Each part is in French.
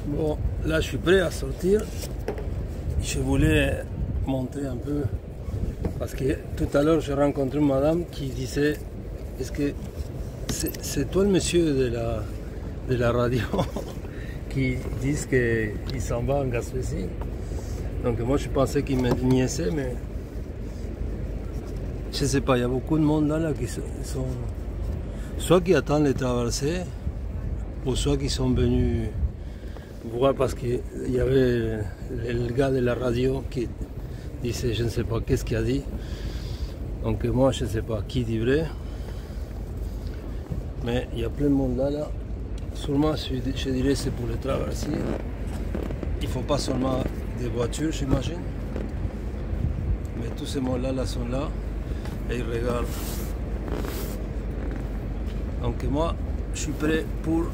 Bon, là je suis prêt à sortir. Je voulais montrer un peu parce que tout à l'heure j'ai rencontré une madame qui disait: est-ce que c'est toi le monsieur de la radio qui disent qu'il s'en va en Gaspésie? Donc moi je pensais qu'il me niaisait, mais je sais pas, il y a beaucoup de monde là qui sont soit qui attendent les traversées ou soit qui sont venus voir parce qu'il y avait le gars de la radio qui disait je ne sais pas qu'est-ce qu'il a dit. Donc moi je ne sais pas qui dit vrai. Mais il y a plein de monde là. Sûrement je dirais c'est pour les traversiers. Il ne faut pas seulement des voitures j'imagine. Mais tous ces monde là sont là et ils regardent. Donc moi je suis prêt pour...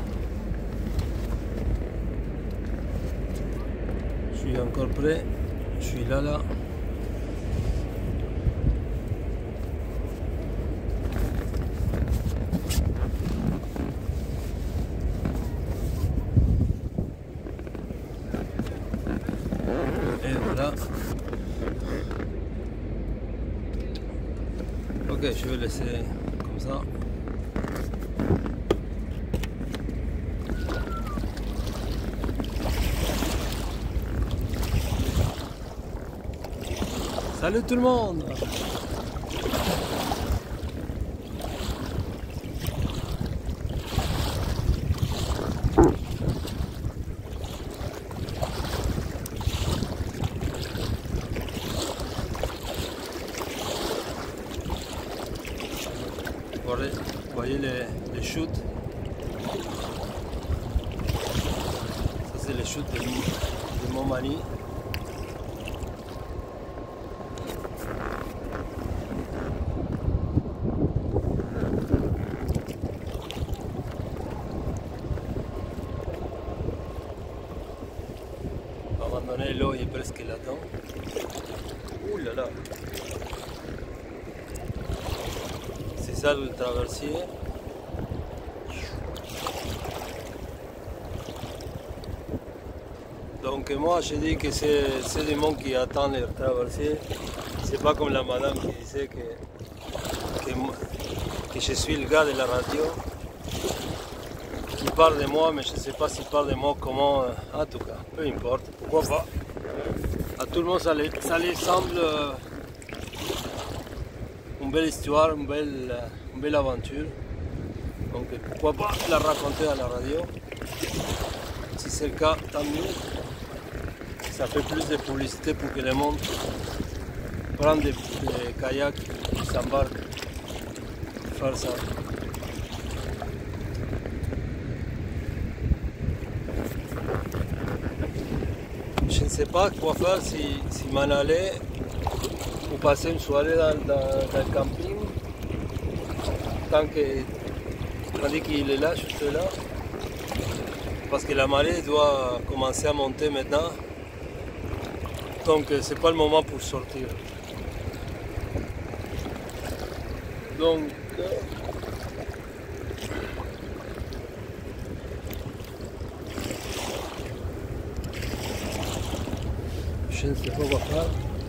Je suis encore prêt, je suis là. Et voilà. Ok, je vais laisser comme ça. Salut tout le monde! Vous voyez les chutes? Ça c'est les chutes de Montmagny. À un moment donné, l'eau est presque là-dedans. Ouh là là! C'est ça le traversier. Donc moi je dis que c'est des gens qui attendent le traversier. C'est pas comme la madame qui disait que je suis le gars de la radio qui parle de moi, mais je ne sais pas s'il parle de moi comment. En tout cas, peu importe, pourquoi pas. À tout le monde ça lui semble une belle histoire, une belle aventure. Donc pourquoi pas la raconter à la radio. Si c'est le cas, tant mieux. Ça fait plus de publicité pour que le monde prenne des kayaks, s'embarque, faire ça. Je ne sais pas quoi faire si m'en aller ou passer une soirée dans le camping. Tandis qu'il est là, juste là. Parce que la marée doit commencer à monter maintenant. Donc c'est pas le moment pour sortir. Donc je ne sais pas quoi faire.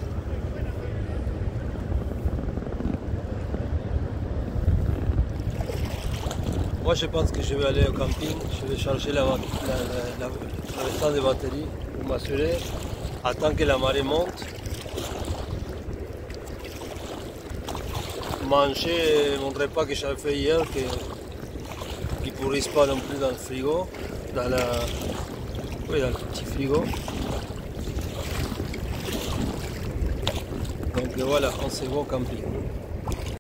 Moi je pense que je vais aller au camping, je vais charger le restant de batterie pour m'assurer, attendre que la marée monte. Manger mon repas que j'avais fait hier, qui ne pourrisse pas non plus dans le frigo, dans le petit frigo. Donc voilà, on se voit au camping.